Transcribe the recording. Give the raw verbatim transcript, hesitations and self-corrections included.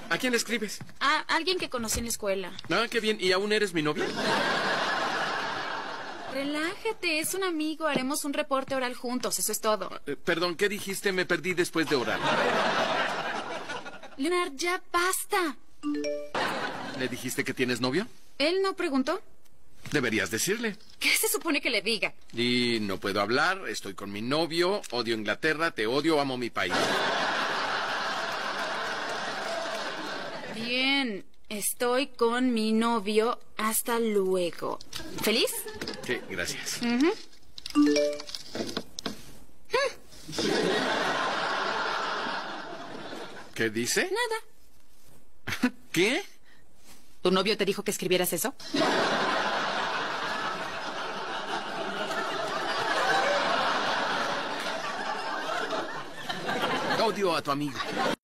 ¿A quién le escribes? A alguien que conocí en la escuela. Ah, qué bien. ¿Y aún eres mi novia? Relájate, es un amigo. Haremos un reporte oral juntos, eso es todo. Eh, perdón, ¿qué dijiste? Me perdí después de orar. Leonard, ya basta. ¿Le dijiste que tienes novio? ¿Él no preguntó? Deberías decirle. ¿Qué se supone que le diga? Y no puedo hablar, estoy con mi novio, odio Inglaterra, te odio, amo mi país. Bien, estoy con mi novio. Hasta luego. ¿Feliz? Sí, gracias. Uh-huh. ¿Qué dice? Nada. ¿Qué? ¿Tu novio te dijo que escribieras eso? Odio a tu amigo.